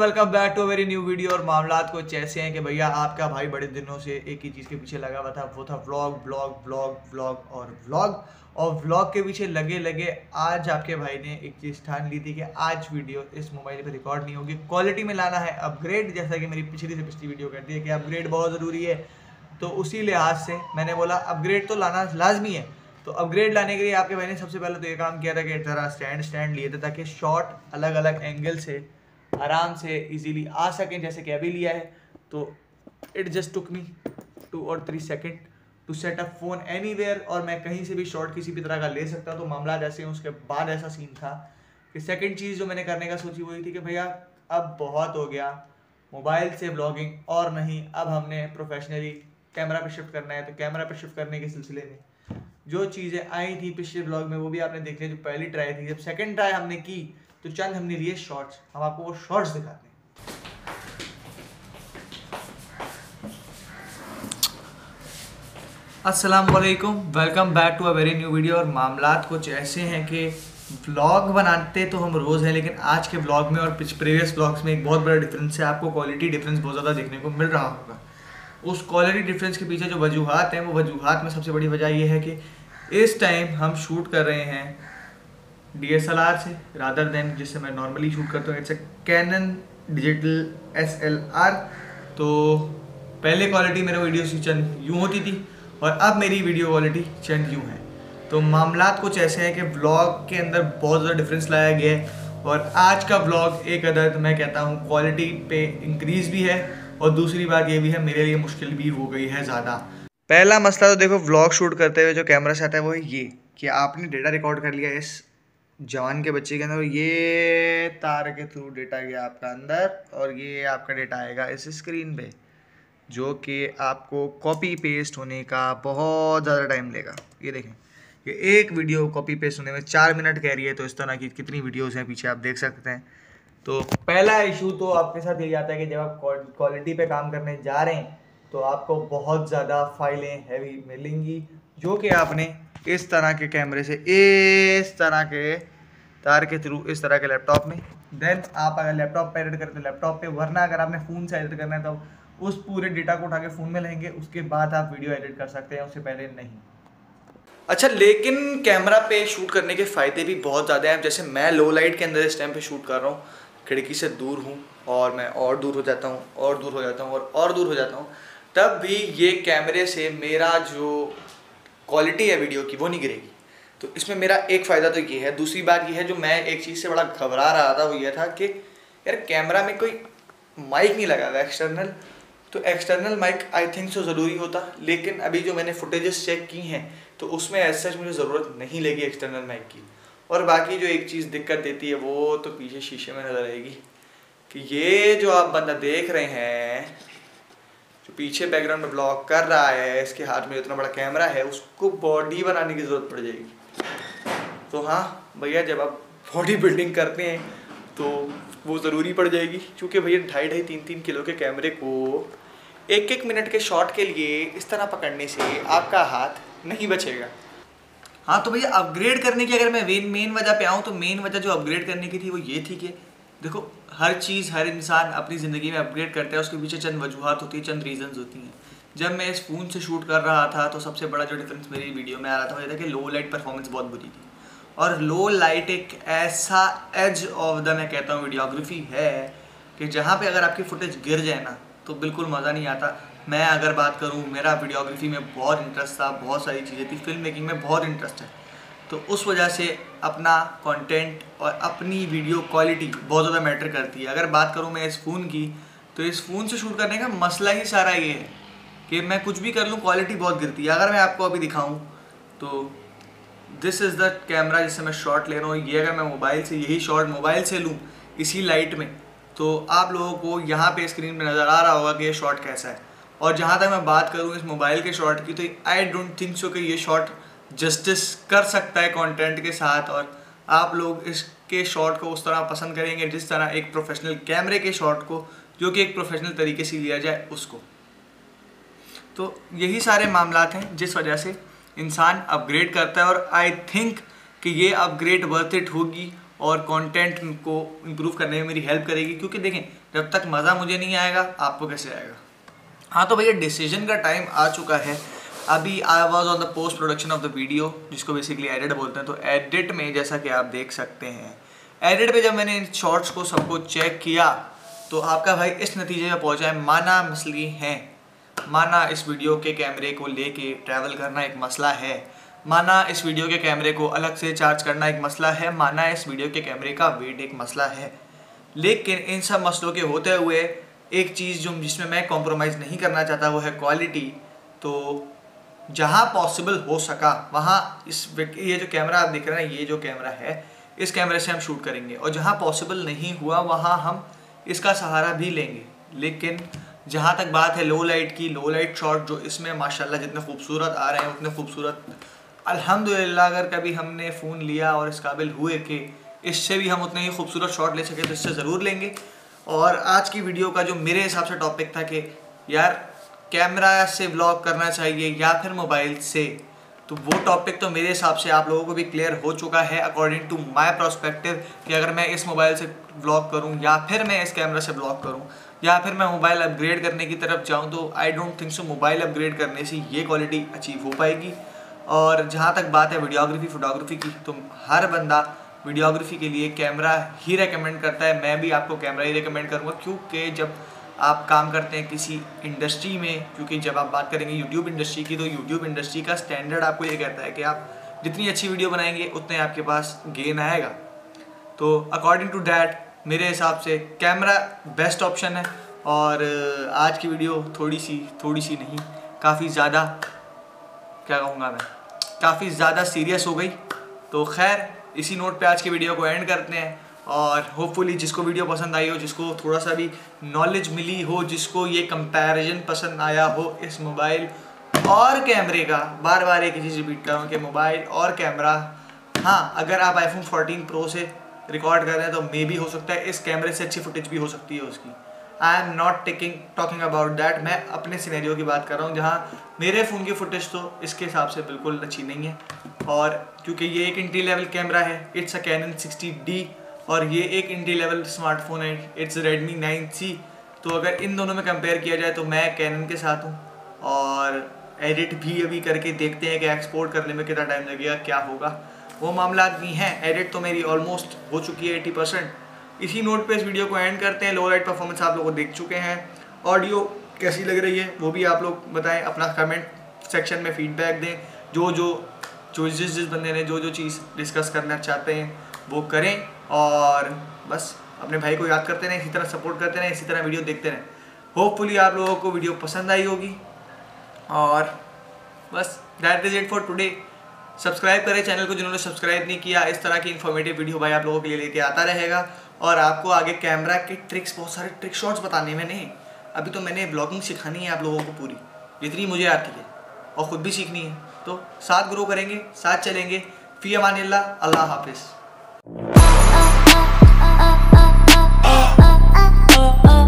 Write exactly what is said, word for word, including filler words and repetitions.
Welcome back to very new video. और मामलात कुछ ऐसे हैं कि भैया आपका भाई बड़े दिनों से एक ही चीज़ के पीछे लगा हुआ था, वो था व्लॉग व्लॉग व्लॉग व्लॉग और व्लॉग। और व्लॉग के पीछे लगे लगे आज आपके भाई ने एक चीज़ ठान ली थी कि आज वीडियो इस मोबाइल पे रिकॉर्ड नहीं होगी, क्वालिटी में लाना है अपग्रेड। जैसा कि मेरी पिछली से पिछली वीडियो कहती है कि अपग्रेड बहुत ज़रूरी है, तो उसी लिहाज से मैंने बोला अपग्रेड तो लाना लाजमी है। तो अपग्रेड लाने के लिए आपके भाई ने सबसे पहले तो ये काम किया था कि तरह स्टैंड स्टैंड लिए थे ताकि शॉट अलग अलग एंगल से आराम से इजीली आ सकें, जैसे कि अभी लिया है। तो it just took me two और three second to set up phone anywhere, और मैं कहीं से भी शॉट किसी भी तरह का ले सकता हूँ। तो मामला जैसे उसके बाद ऐसा सीन था कि सेकंड चीज़ जो मैंने करने का सोची वही थी कि भैया अब बहुत हो गया मोबाइल से ब्लॉगिंग, और नहीं अब हमने प्रोफेशनली कैमरा पे शिफ्ट करना है। तो कैमरा पे शिफ्ट करने के सिलसिले में जो चीज़ें आई थी पिछले ब्लॉग में वो भी आपने देख लिया। जो पहली ट्राई थी, जब सेकंड ट्राई हमने की तो चंद हमने लिए शॉर्ट्स, हम आपको वो शॉर्ट्स दिखाते हैं। अस्सलाम वालेकुम, welcome back to a very new video. और मामलात कुछ ऐसे हैं कि व्लॉग बनाते तो हम रोज़ हैं, लेकिन आज के व्लॉग में और प्रीवियस व्लॉग्स में एक बहुत बड़ा डिफरेंस है। आपको क्वालिटी डिफरेंस बहुत ज़्यादा देखने को मिल रहा होगा। उस क्वालिटी डिफरेंस के पीछे जो वजूहात हैं, वो वजूहात में सबसे बड़ी वजह ये है कि इस टाइम हम शूट कर रहे हैं डी एस एल आर से रादर देन जिससे मैं नॉर्मली शूट करता हूँ। It's a Canon digital S L R. तो पहले क्वालिटी मेरे वीडियोस की चंद यूँ होती थी और अब मेरी वीडियो क्वालिटी चंद यूँ है। तो मामलात कुछ ऐसे हैं कि व्लॉग के अंदर बहुत ज़्यादा डिफरेंस लाया गया है। और आज का व्लॉग एक अदद मैं कहता हूँ क्वालिटी पे इंक्रीज़ भी है, और दूसरी बात ये भी है मेरे लिए मुश्किल भी हो गई है ज़्यादा। पहला मसला तो देखो व्लॉग शूट करते हुए जो कैमरा से आता है वो है ये कि आपने डेटा रिकॉर्ड कर लिया इस जवान के बच्चे के अंदर, ये तार के थ्रू डेटा गया आपका अंदर, और ये आपका डेटा आएगा इस स्क्रीन पे, जो कि आपको कॉपी पेस्ट होने का बहुत ज़्यादा टाइम लेगा। ये देखें, ये एक वीडियो कॉपी पेस्ट होने में चार मिनट कह रही है। तो इस तरह की कितनी वीडियोज़ हैं पीछे आप देख सकते हैं। तो पहला इशू तो आपके साथ यही आता है कि जब आप क्वालिटी पे काम करने जा रहे हैं तो आपको बहुत ज़्यादा फाइलें हैवी मिलेंगी, जो कि आपने इस तरह के कैमरे से इस तरह के तार के थ्रू इस तरह के लैपटॉप में, देन आप अगर लैपटॉप पे एडिट करते हो लैपटॉप पे, वरना अगर आपने फ़ोन से एडिट करना है तो उस पूरे डेटा को उठा के फ़ोन में लेंगे, उसके बाद आप वीडियो एडिट कर सकते हैं, उससे पहले नहीं। अच्छा, लेकिन कैमरा पे शूट करने के फ़ायदे भी बहुत ज़्यादा हैं। जैसे मैं लो लाइट के अंदर इस टाइम पे शूट कर रहा हूँ, खिड़की से दूर हूँ और मैं और दूर हो जाता हूँ और दूर हो जाता हूँ और और दूर हो जाता हूँ, तब भी ये कैमरे से मेरा जो क्वालिटी है वीडियो की वो नहीं गिरेगी। तो इसमें मेरा एक फ़ायदा तो ये है। दूसरी बात ये है, जो मैं एक चीज़ से बड़ा घबरा रहा था वो ये था कि यार कैमरा में कोई माइक नहीं लगा हुआ एक्सटर्नल। तो external mic I think so ज़रूरी होता, लेकिन अभी जो मैंने फुटेजेस चेक की हैं तो उसमें ऐसा मुझे ज़रूरत नहीं लगी एक्सटर्नल माइक की। और बाकी जो एक चीज़ दिक्कत देती है वो तो पीछे शीशे में नज़र आएगी कि ये जो आप बंदा देख रहे हैं जो पीछे बैकग्राउंड में ब्लॉक कर रहा है, इसके हाथ में इतना बड़ा कैमरा है, उसको बॉडी बनाने की ज़रूरत पड़ जाएगी। तो हाँ भैया, जब आप बॉडी बिल्डिंग करते हैं तो वो ज़रूरी पड़ जाएगी, क्योंकि भैया ढाई ढाई तीन तीन किलो के कैमरे को एक एक मिनट के शॉट के लिए इस तरह पकड़ने से आपका हाथ नहीं बचेगा। हाँ, तो भैया अपग्रेड करने की अगर मैं मेन मेन वजह पे आऊँ तो मेन वजह जो अपग्रेड करने की थी वो ये थी कि देखो हर चीज़ हर इंसान अपनी ज़िंदगी में अपग्रेड करता है, उसके पीछे चंद वजूहात होती है, चंद रीजंस होती हैं। जब मैं इस फ़ोन से शूट कर रहा था तो सबसे बड़ा जो डिफरेंस मेरी वीडियो में आ रहा था वो ये था कि लो लाइट परफॉर्मेंस बहुत बुरी थी। और लो लाइट एक ऐसा एज ऑफ द मैं कहता हूँ वीडियोग्राफी है कि जहाँ पे अगर आपकी फुटेज गिर जाए ना तो बिल्कुल मज़ा नहीं आता। मैं अगर बात करूँ, मेरा वीडियोग्राफी में बहुत इंटरेस्ट था, बहुत सारी चीज़ें थी, फिल्म मेकिंग में बहुत इंटरेस्ट है, तो उस वजह से अपना कंटेंट और अपनी वीडियो क्वालिटी बहुत ज़्यादा मैटर करती है। अगर बात करूँ मैं इस फ़ोन की, तो इस फ़ोन से शूट करने का मसला ही सारा ये है कि मैं कुछ भी कर लूँ क्वालिटी बहुत गिरती है। अगर मैं आपको अभी दिखाऊँ तो दिस इज़ द कैमरा जिससे मैं शॉट ले रहा हूँ। ये अगर मैं मोबाइल से यही शॉट मोबाइल से लूँ इसी लाइट में, तो आप लोगों को यहाँ पे स्क्रीन पे नज़र आ रहा होगा कि ये शॉट कैसा है। और जहाँ तक मैं बात करूँ इस मोबाइल के शॉट की, तो आई डोंट थिंक सो कि ये शॉट जस्टिस कर सकता है कंटेंट के साथ, और आप लोग इसके शॉट को उस तरह पसंद करेंगे जिस तरह एक प्रोफेशनल कैमरे के शॉट को, जो कि एक प्रोफेशनल तरीके से लिया जाए उसको। तो यही सारे मामलात हैं जिस वजह से इंसान अपग्रेड करता है, और आई थिंक कि ये अपग्रेड वर्थ इट होगी और कंटेंट को इम्प्रूव करने में मेरी हेल्प करेगी। क्योंकि देखें, जब तक मज़ा मुझे नहीं आएगा आपको कैसे आएगा। हाँ तो भैया डिसीजन का टाइम आ चुका है। अभी I was on the post production of the video, जिसको बेसिकली एडिट बोलते हैं। तो एडिट में जैसा कि आप देख सकते हैं, एडिट पे जब मैंने इन शॉर्ट्स को सबको चेक किया तो आपका भाई इस नतीजे में पहुंचा है, माना मसली हैं, माना इस वीडियो के कैमरे को लेके ट्रैवल करना एक मसला है, माना इस वीडियो के कैमरे को अलग से चार्ज करना एक मसला है, माना इस वीडियो के कैमरे का वेट एक मसला है। लेकिन इन सब मसलों के होते हुए एक चीज़ जो जिसमें मैं कॉम्प्रोमाइज़ नहीं करना चाहता वो है क्वालिटी। तो जहाँ पॉसिबल हो सका वहाँ इस ये जो कैमरा आप देख रहे हैं, ये जो कैमरा है, इस कैमरे से हम शूट करेंगे, और जहाँ पॉसिबल नहीं हुआ वहाँ हम इसका सहारा भी लेंगे। लेकिन जहाँ तक बात है लो लाइट की, लो लाइट शॉट जो इसमें माशाल्लाह जितने खूबसूरत आ रहे हैं उतने खूबसूरत अल्हम्दुलिल्लाह अगर कभी हमने फ़ोन लिया और इस काबिल हुए कि इससे भी हम उतने ही खूबसूरत शॉट ले सके तो इससे ज़रूर लेंगे। और आज की वीडियो का जो मेरे हिसाब से टॉपिक था कि यार कैमरा से व्लॉग करना चाहिए या फिर मोबाइल से, तो वो टॉपिक तो मेरे हिसाब से आप लोगों को भी क्लियर हो चुका है अकॉर्डिंग टू माय पर्सपेक्टिव कि अगर मैं इस मोबाइल से व्लॉग करूं या फिर मैं इस कैमरा से व्लॉग करूं या फिर मैं मोबाइल अपग्रेड करने की तरफ जाऊं, तो I don't think so mobile upgrade करने से ये क्वालिटी अचीव हो पाएगी। और जहाँ तक बात है वीडियोग्राफी फोटोग्राफी की, तो हर बंदा वीडियोग्राफी के लिए कैमरा ही रेकमेंड करता है। मैं भी आपको कैमरा ही रेकमेंड करूँगा, क्योंकि जब आप काम करते हैं किसी इंडस्ट्री में, क्योंकि जब आप बात करेंगे यूट्यूब इंडस्ट्री की, तो यूट्यूब इंडस्ट्री का स्टैंडर्ड आपको ये कहता है कि आप जितनी अच्छी वीडियो बनाएंगे उतने आपके पास गेन आएगा। तो अकॉर्डिंग टू डैट मेरे हिसाब से कैमरा बेस्ट ऑप्शन है। और आज की वीडियो थोड़ी सी थोड़ी सी नहीं काफ़ी ज़्यादा, क्या कहूँगा मैं, काफ़ी ज़्यादा सीरियस हो गई। तो खैर इसी नोट पे आज की वीडियो को एंड करते हैं, और होपफुली जिसको वीडियो पसंद आई हो, जिसको थोड़ा सा भी नॉलेज मिली हो, जिसको ये कंपैरिजन पसंद आया हो इस मोबाइल और कैमरे का, बार बार एक चीज़ रिपीट कर रहा हूँ कि मोबाइल और कैमरा, हाँ अगर आप आईफोन फोर्टीन प्रो से रिकॉर्ड कर रहे हैं तो मे भी हो सकता है इस कैमरे से अच्छी फुटेज भी हो सकती है उसकी। I am not taking talking about that, मैं अपने सिनेरियो की बात कर रहा हूँ जहाँ मेरे फ़ोन की फुटेज तो इसके हिसाब से बिल्कुल अच्छी नहीं है। और क्योंकि ये एक एंट्री लेवल कैमरा है, it's a Canon sixty D, और ये एक एंट्री लेवल स्मार्टफोन है, इट्स रेडमी नाइन सी। तो अगर इन दोनों में कंपेयर किया जाए तो मैं कैनन के साथ हूँ। और एडिट भी अभी करके देखते हैं कि एक्सपोर्ट करने में कितना टाइम लगेगा, क्या होगा, वो मामला भी हैं। एडिट तो मेरी ऑलमोस्ट हो चुकी है एटी परसेंट। इसी नोट पे इस वीडियो को एंड करते हैं। लो लाइट परफॉर्मेंस आप लोगों को देख चुके हैं, ऑडियो कैसी लग रही है वो भी आप लोग बताएं, अपना कमेंट सेक्शन में फीडबैक दें। जो जो जो जिस जिस बंदे ने जो जो चीज़ डिस्कस करना चाहते हैं वो करें, और बस अपने भाई को याद करते रहें, इसी तरह सपोर्ट करते रहें, इसी तरह वीडियो देखते रहें। होपफुली आप लोगों को वीडियो पसंद आई होगी, और बस that is it for today. Subscribe करें चैनल को जिन्होंने सब्सक्राइब नहीं किया। इस तरह की इन्फॉर्मेटिव वीडियो भाई आप लोगों के लिए लेके आता रहेगा, और आपको आगे कैमरा के ट्रिक्स, बहुत सारे ट्रिक शॉट्स बताने में नहीं, अभी तो मैंने ब्लॉगिंग सिखानी है आप लोगों को पूरी, जितनी मुझे आती है, और ख़ुद भी सीखनी है। तो साथ ग्रो करेंगे, साथ चलेंगे। फी अमानिल्लाह, अल्लाह हाफिज़।